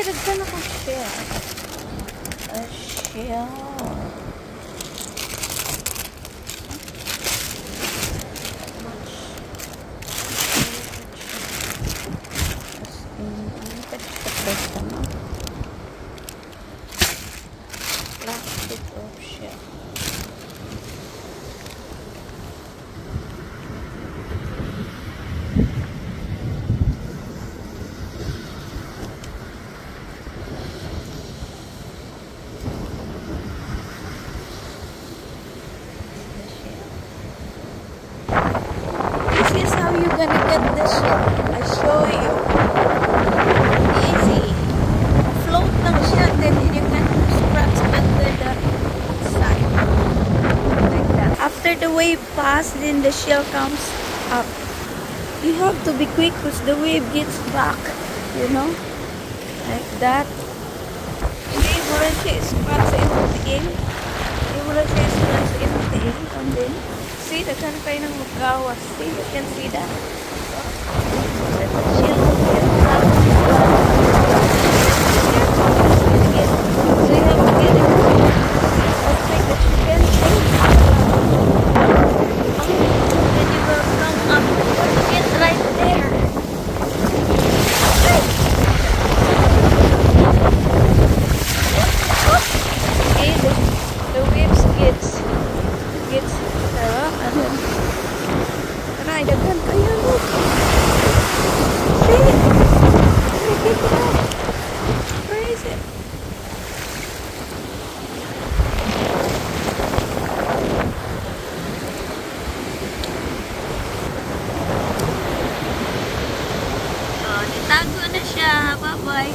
daghan ako shell. A shell. Plastic of shell. This is how you're gonna get the shell. I show you. Easy. Float lang siya, then you can scratch under the side. Like that. After the wave passes, then the shell comes up. You have to be quick because the wave gets back, you know? Like that. Hindi mo rin siya scratch in Hindi mo rin siya scratch in and then see, daghan kayo ng magawas. See, you can see that. Let the shell get back. So you have to get it. Just like the chicken thing. Then you will come up. It's right there. Okay, the waves gets and then try daghan kayo. Look. See? Look at that. Where is it? Oh, nitago na siya. Bye-bye.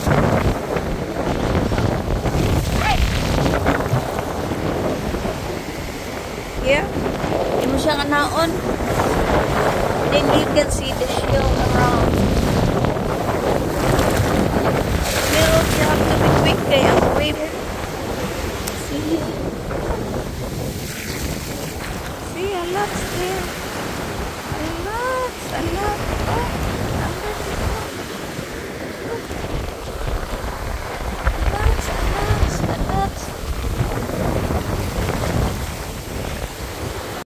Here, hindi mo siya kanaon. Then you can see the shell around. Pero you have to be quick kaya wave. See? See, a lot's there. A lot.